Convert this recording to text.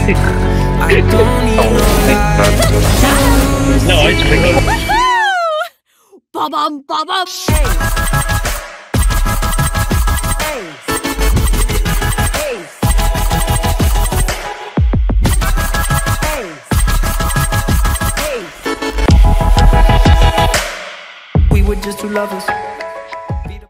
I don't need no No ice cream. Ba-bum, ba-bum. We were just two lovers